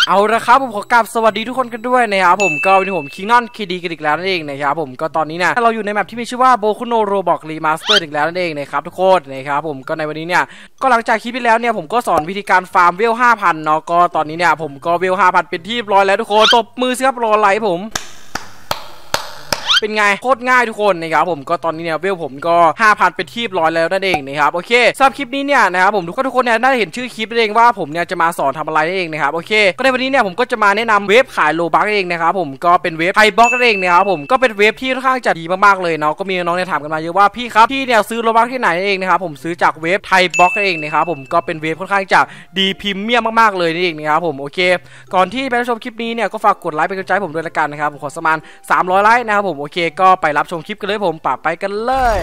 เอาละครับผมขอกราบสวัสดีทุกคนกันด้วยนะครับผมก็วันนี้ผมคิงนอนคีดีกันอีกแล้วนั่นเองนะครับผมก็ตอนนี้เนี่ยเราอยู่ในแมปที่มีชื่อว่าโบคุโนโรบอกรีมาสเตอร์อีกแล้วนั่นเองนะครับทุกคนนะครับผมก็ในวันนี้เนี่ยก็หลังจากคลิปที่แล้วเนี่ยผมก็สอนวิธีการฟาร์มเวล 5,000 เนาะก็ตอนนี้เนี่ยผมก็เวล 5,000 เป็นที่ร้อยแล้วทุกคนตบมือสิครับรอไลค์ผมเป็นไงโคตรง่ายทุกคนนะครับผมก็ตอนนี้เนี่ยเวลผมก็ 5,000 เป็นที่ร้อยแล้วนั่นเองนะครับโอเคสำหรับคลิปนี้เนี่ยนะครับผมทุกคนเนี่ยน่าจะเห็นชื่อคลิปเองว่าผมเนี่ยจะมาสอนทำอะไรนั่นเองนะครับโอเคก็ในวันนี้เนี่ยผมก็จะมาแนะนำเว็บขายโลบัคเองนะครับผมก็เป็นเว็บไทยบล็อกนั่นเองนะครับผมก็เป็นเว็บที่ค่อนข้างจะดีมากๆเลยเนาะก็มีน้องเนี่ยถามกันมาเยอะว่าพี่ครับพี่เนี่ยซื้อโลบัคที่ไหนนั่นเองนะครับผมซื้อจากเว็บไทยบล็อกนั่นเองนะครับผมก็เป็นเว็บค่อนข้างจะดีพรีเมียมมากๆเลยนั่นเองนะครับผมโอเคก่อนที่ไปรับชมคลิปนี้เนี่ยก็ฝากกดไลค์เป็นกำลังใจผมด้วยละกันนะครับผมขอประมาณ300 ไลค์นะครับผมโอเคก็ไปรับชมคลิปกันเลยผมป่าไปกันเลย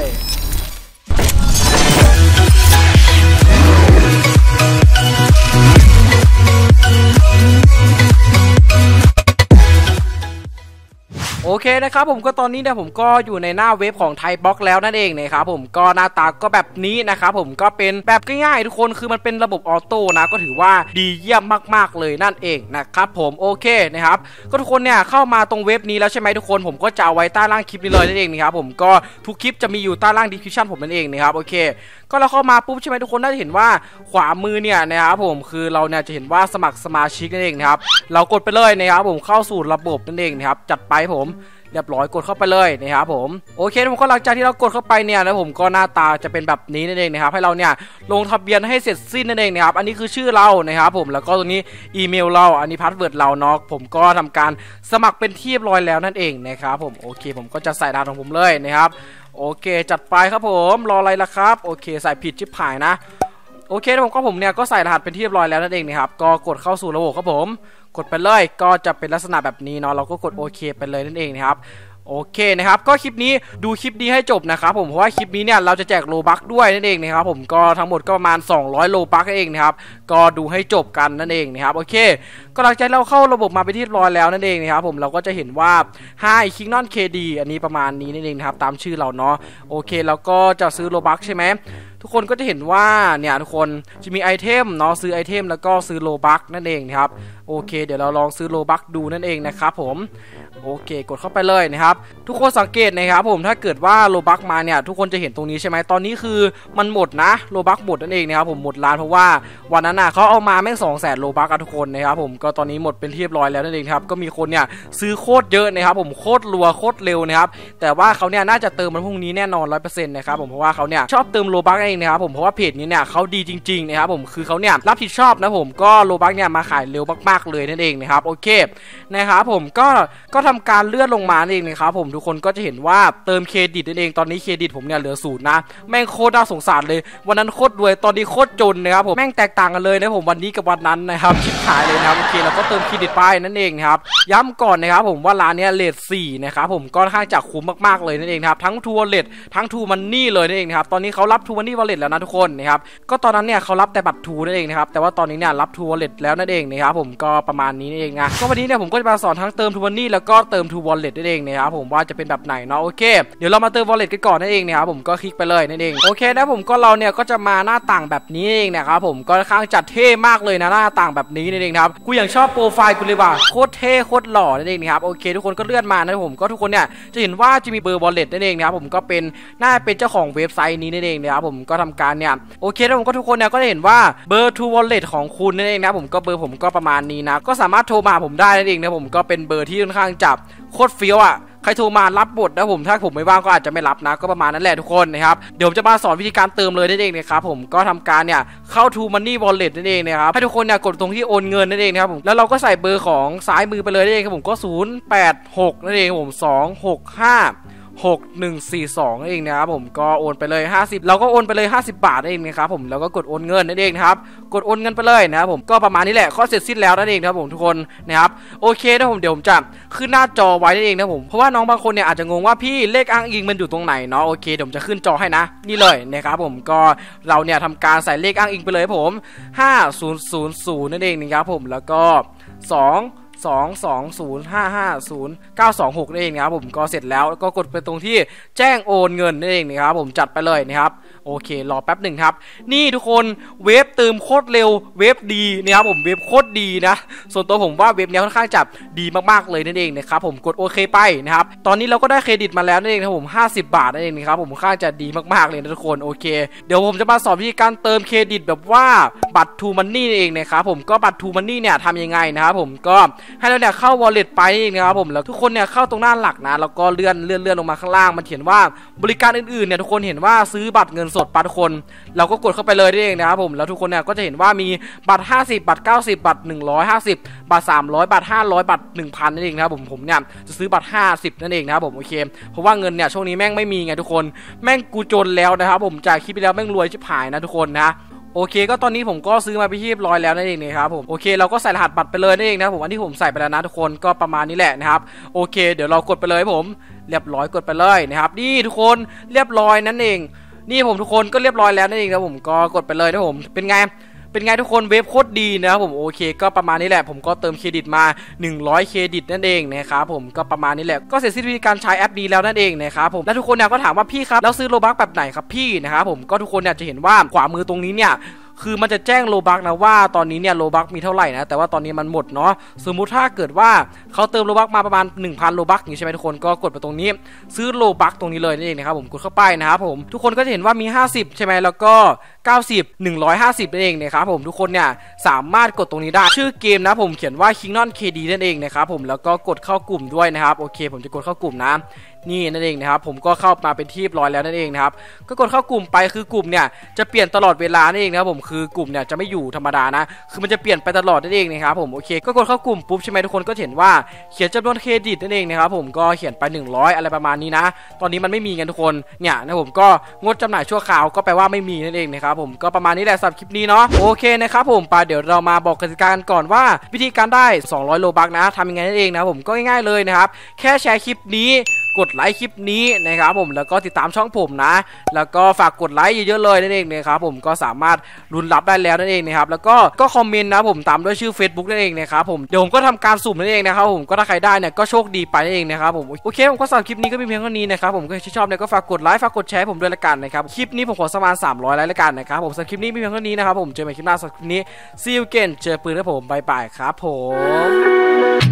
โอเคนะครับผมก็ตอนนี้เนี่ยผมก็อยู่ในหน้าเว็บของไทยบล็อกแล้วนั่นเองนะครับผมก็หน้าตาก็แบบนี้นะครับผมก็เป็นแบบง่ายๆทุกคนคือมันเป็นระบบออโต้นะก็ถือว่าดีเยี่ยมมากๆเลยนั่นเองนะครับผมโอเคนะครับก็ทุกคนเนี่ยเข้ามาตรงเว็บนี้แล้วใช่ไหมทุกคนผมก็จะเอาไว้ใต้ล่างคลิปนี้เลยนั่นเองนะครับผมก็ทุกคลิปจะมีอยู่ใต้ล่างดีสคริปชั่นผมนั่นเองนะครับโอเคก็เราเข้ามาปุ๊บใช่ไหมทุกคนน่าจะเห็นว่าขวามือเนี่ยนะครับผมคือเราเนี่ยจะเห็นว่าสมัครสมาชิกนั่นเองนะครับเรากดไปเลยนะครับผมเข้าสู่ระบบนั่นเองนะครับจัดไปผมเรียบร้อยกดเข้าไปเลยนะครับผมโอเคผมก็หลังจากที่เรากดเข้าไปเนี่ยแล้วผมก็หน้าตาจะเป็นแบบนี้นั่นเองนะครับให้เราเนี่ยลงทะเบียนให้เสร็จสิ้นนั่นเองนะครับอันนี้คือชื่อเรานะครับผมแล้วก็ตรงนี้อีเมลเราอันนี้พาสเวิร์ดเราเนาะผมก็ทำการสมัครเป็นที่เรียบร้อยแล้วนั่นเองนะครับผมโอเคผมก็จะใส่รหัสของผมเลยนะครับโอเคจัดไปครับผมรออะไรล่ะครับโอเคใส่ผิดชิบหายนะโอเคผมเนี่ยก็ใส่รหัสเป็นที่เรียบร้อยแล้วนั่นเองนะครับก็กดเข้าสู่ระบบครับผมกดไปเลยก็จะเป็นลักษณะแบบนี้เนาะเราก็กดโอเคไปเลยนั่นเองนะครับโอเคนะครับก็คลิปนี้ดูคลิปนี้ให้จบนะครับผมเพราะว่าคลิปนี้เนี่ยเราจะแจกโลบัคด้วยนั่นเองนะครับผมก็ทั้งหมดก็ประมาณ200โลบัคนั่นเองนะครับก็ดูให้จบกันนั่นเองนะครับโอเคก็หลังจากเราเข้าระบบมาไปที่ร้อยแล้วนั่นเองนะครับผมเราก็จะเห็นว่าHi Kingdom KD อันนี้ประมาณนี้นั่นเองนะครับตามชื่อเราเนาะโอเคแล้วก็จะซื้อโลบัคใช่ไหมทุกคนก็จะเห็นว่าเนี่ยทุกคนจะมีไอเทมเนาะซื้อไอเทมแล้วก็ซื้อโลบัคนั่นเองนะครับโอเคเดี๋ยวเราลองซื้อโลบัคดูนั่นเองนะครับผมโอเคกดเข้าไปเลยนะครับทุกคนสังเกตนะครับผมถ้าเกิดว่าโลบัคมาเนี่ยทุกคนจะเห็นตรงนี้ใช่ไหมตอนนี้คือมันหมดนะโลบัคหมดนั่นเองนะครับผมหมดร้านเพราะว่าวันนั้นเขาเอามาแม่ง200,000โลบัคทุกคนนะครับผมก็ตอนนี้หมดเป็นที่เรียบร้อยแล้วนั่นเองครับก็มีคนเนี่ยซื้อโคตรเยอะนะครับผมโคตรรัวโคตรเร็วนะครับแต่ว่าเขาเนี่ยน่าจะเติมมันพรุ่งนี้แน่นอน 100% นะครับผมเพราะว่าเขาเนี่ยชอบเติมโลบัคเองนะครับผมเพราะว่าเพจนี้เนี่ยเขาดีจริงๆนะครับผมคือเขาเนี่ยรับผิดชอบนะผมก็โลบัคเนี่ยมาขายเร็วมากๆเลยนั่นเองนะครับโอเคนะครับผมก็ทำการเลื่อนลงมาเองนะครับผมทุกคนก็จะเห็นว่าเติมเครดิตนั่นเองตอนนี้เครดิตผมเนี่ยเหลือ0นะแม่งโคตรน่าสงสารเลยวันนั้นโคตรรวยตอนนี้โคตรจนนะครับผมแม่งแตกต่างกันเลยนะผมวันนี้กับวันนั้นนะครับชิบหายเลยนะครับโอเคเราก็เติมเครดิตไปนั่นเองนะครับย้ำก่อนนะครับผมว่าร้านนี้เรท4นะครับผมก็ค่อนข้างจะคุ้มมากๆเลยนั่นเองครับทั้งทัวร์เลททั้งทูมันนี่เลยนั่นเองครับตอนนี้เขารับทูมันนี่วอลเล็ตแล้วนะทุกคนนะครับก็ตอนนั้นเนี่ยเขารับแต่บัตรทูนั่นเองนะครับแต่ว่าตอนนี้เนี่ยรับทูวอลเล็ตแล้วนั่นเองนะครับผมก็ประมาณนี้นั่นเองนะก็วันนี้เนี่ยผมก็จะมาสอนทั้งเติมทูมันนี่แล้วก็เติมทูวอลเล็ตนั่นเองนะครับผมว่าจะเป็นแบบไหนเนาะโอเคเดี๋ยวเรามาเติมวอลเล็ตกันก่อนนั่นเองนะครับผมก็คลิกไปเลยนั่นเองโอเคนะผมก็เราเนี่ยก็จะมาหน้าต่างแบบนี้เองนะครับผมก็ค่อนข้างจัดเท่มากเลยนะหน้าต่างแบบนี้นั่นเองครับกูอย่างชอบโปรไฟล์กูเลยว่ะโคตรเท่โคตรหล่อนั่นเองนะครับโอเคทุกคนก็เลื่อนมานะผมก็ทุกคนเนี่ยจะเห็นว่าจะมีเบอร์วอลเล็ตนั่นเองนะครับผมก็เป็นน่าเป็นเจ้าของเว็บไซต์นี้นั่นเองนะครับผมก็ทำการเนี่ยโอเคแล้วผมก็ทุกคนเนี่ยก็จะเห็นว่าเบอร์ทูวอลเล็ตของคุณนั่นเองนะผมก็เบอร์ผมก็ประมาณนี้นะก็สามารถโทรมาผมได้นั่นเองนะผมก็เป็นเบอร์ที่ค่อนข้างจับโคตรเฟี้ยวอ่ะใครโทรมารับบทนะผมถ้าผมไม่ว่างก็อาจจะไม่รับนะก็ประมาณนั้นแหละทุกคนนะครับเดี๋ยวผมจะมาสอนวิธีการเติมเลยนั่นเองนะครับผมก็ทำการเนี่ยเข้า True Money Wallet นั่นเองนะครับให้ทุกคนเนี่ยกดตรงที่โอนเงินนั่นเองนะครับผมแล้วเราก็ใส่เบอร์ของซ้ายมือไปเลยนั่นเองครับผมก็086นั่นเองผม2656142นั่นเองนะครับผมก็โอนไปเลย50เราก็โอนไปเลย50 บาทนั่นเองนะครับผมแล้วก็กดโอนเงินนั่นเองนะครับกดโอนเงินไปเลยนะครับผมก็ประมาณนี้แหละข้อเสร็จสิ้นแล้วนั่นเองนะครับผมทุกคนนะครับโอเคนะผมเดี๋ยวผมจะขึ้นหน้าจอไว้นั่นเองนะผมเพราะว่าน้องบางคนเนี่ยอาจจะงงว่าพี่เลขอ้างอิงมันอยู่ตรงไหนเนาะโอเคเดี๋ยวผมจะขึ้นจอให้นะนี่เลยนะครับผมก็เราเนี่ยทำการใส่เลขอ้างอิงไปเลยผม5000นั่นเองนะครับผมแล้วก็220550926นั่นเองนะครับผมก็เสร็จแล้วก็กดไปตรงที่แจ้งโอนเงินนั่นเองนะครับผมจัดไปเลยนะครับโโอเครอแป๊บหนึ่งครับนี่ทุกคนเว็บเติมโคตรเร็วเว็บดีนะครับผมเว็บโคตรดีนะส่วนตัวผมว่าเว็บนี้ค่อนข้างจับดีมากๆเลยนั่นเองนะครับผมกดโอเคไปนะครับตอนนี้เราก็ได้เครดิตมาแล้วนั่นเองนะผม50 บาทนั่นเองนะครับผมค่อนข้างจะดีมากๆเลยนะทุกคนโอเคเดี๋ยวผมจะมาสอนวิธีการเติมเครดิตแบบว่าบัตรทูมันนี่เองนะครับผมก็บัตรทูมันนี่เนี่ยทำยังไงนะครับผมก็ให้เราเนี่ยเข้า wallet ไปเองนะครับผมแล้วทุกคนเนี่ยเข้าตรงหน้าหลักนะแล้วก็เลื่อนลงมาข้างล่างมันเขียนว่าบริการอื่นๆเนี่ยทุกคนเห็นว่าซื้อบัตรเงินสดปะทุกคนเราก็กดเข้าไปเลยนั่นเองนะครับผมแล้วทุกคนเนี่ยก็จะเห็นว่ามีบัตร50บัตร90บัตร150บัตร300บัตร500บัตร 1,000 นั่นเองนะครับผมเนี่ยจะซื้อบัตร50นั่นเองนะครับผมโอเคเพราะว่าเงินเนี่ยช่วงนี้แม่งไม่มีไงทุกคนแม่งกูจนแล้วนะครับผมจากคลิปไปแล้วแม่งรวยชิบหายนะทุกคนนะโอเคก็ตอนนี้ผมก็ซื้อมาไปที่เรียบร้อยแล้วนั่นเองนะครับผมโอเคเราก็ใส่รหัสบัตรไปเลยนั่นเองนะผมอันที่ผมใส่ไปแล้วนะทุกคนก็ประมาณนี้แหละนะครับโอเคเดี๋ยวเรากดไปเลยผมเรียบร้อยกดไปเลยนะครับนี่ทุกคนเรียบร้อยนั่นเองนี่ผมทุกคนก็เรียบร้อยแล้วนั่นเองนะผมก็กดไปเลยนะผมเป็นไงทุกคนเว็บโคตรดีนะครับผมโอเคก็ประมาณนี้แหละผมก็เติมเครดิตมา100เครดิตนั่นเองนะครับผมก็ประมาณนี้แหละก็เสร็จสิ้นวิธีการใช้แอปนี้แล้วนั่นเองนะครับผมและทุกคนเนี่ยก็ถามว่าพี่ครับแล้วซื้อโลบัคแบบไหนครับพี่นะครับผมก็ทุกคนเนี่ยจะเห็นว่าขวามือตรงนี้เนี่ยคือมันจะแจ้งโลบัคนะว่าตอนนี้เนี่ยโลบัคมีเท่าไหร่นะแต่ว่าตอนนี้มันหมดเนาะสมมุติถ้าเกิดว่าเขาเติมโลบัคมาประมาณ 1,000 โลบัคอย่างนี้ใช่ไหมทุกคนก็กดไปตรงนี้ซื้อโลบัคตรงนี้เลยนั่นเองนะครับผมกดเข้าไปนะครับผมทุกคนก็จะเห็นว่ามี50ใช่ไหมแล้วก็90 150นั่นเองนะครับผมทุกคนเนี่ยสามารถกดตรงนี้ได้ชื่อเกมนะผมเขียนว่า Kingdom KD นั่นเองนะครับผมแล้วก็กดเข้ากลุ่มด้วยนะครับโอเคผมจะกดเข้ากลุ่มนะนี่นั่นเองนะครับผมก็เข้ามาเป็นที่ร้อยแล้วนั่นเองนะครับก็กดเข้ากลุ่มไปคือกลุ่มเนี่ยจะเปลี่ยนตลอดเวลานั่นเองนะครับผมคือกลุ่มเนี่ยจะไม่อยู่ธรรมดานะคือมันจะเปลี่ยนไปตลอดนั่นเองนะครับผมโอเคก็กดเข้ากลุ่มปุ๊บใช่ไหมทุกคนก็เห็นว่าเขียนจำนวนเครดิตนั่นเองนะครับผมก็เขียนไป100อะไรประมาณนี้นะตอนนี้มันไม่มีกันทุกคนเนี่ยนะผมก็งดจำหน่ายชั่วคราวก็แปลว่าไม่มีนั่นเองนะครับผมก็ประมาณนี้แหละสำหรับคลิปนี้เนาะโอเคนะครับผมไปเดี๋ยวเรามาบอกกติกากันก่อนว่าวิธีการได้200โลบัคนะทำยังไงนั่นเองนะผมก็ง่ายๆเลยนะครับแค่แชร์คลิปนี้กดไลค์คลิปนี้นะครับผมแล้วก็ติดตามช่องผมนะแล้วก็ฝากกดไลค์เยอะๆเลยนั่นเองนะครับผมก็สามารถลุ้นรับได้แล้วนั่นเองนะครับแล้วก็คอมเมนต์นะผมตามด้วยชื่อ Facebook นั่นเองนะครับผมเดี๋ยวผมก็ทำการสุ่มนั่นเองนะครับผมก็ถ้าใครได้เนี่ยก็โชคดีไปนั่นเองนะครับผมโอเคผมก็สำหรับคลิปนี้ก็มีเพียงเท่านี้นะครับผมก็ถ้าชอบเนี่ยก็ฝากกดไลค์ฝากกดแชร์ผมด้วยละกันนะครับคลิปนี้ผมขอประมาณ300ไลค์ละกันนะครับผมสำหรับคลิปนี้มีเพียงเท่านี้นะครับผมเจอกันใหม่คลิปหน้าสำหรับคลิปนี้ See you again เจอปืนนะผมบายบายครับผม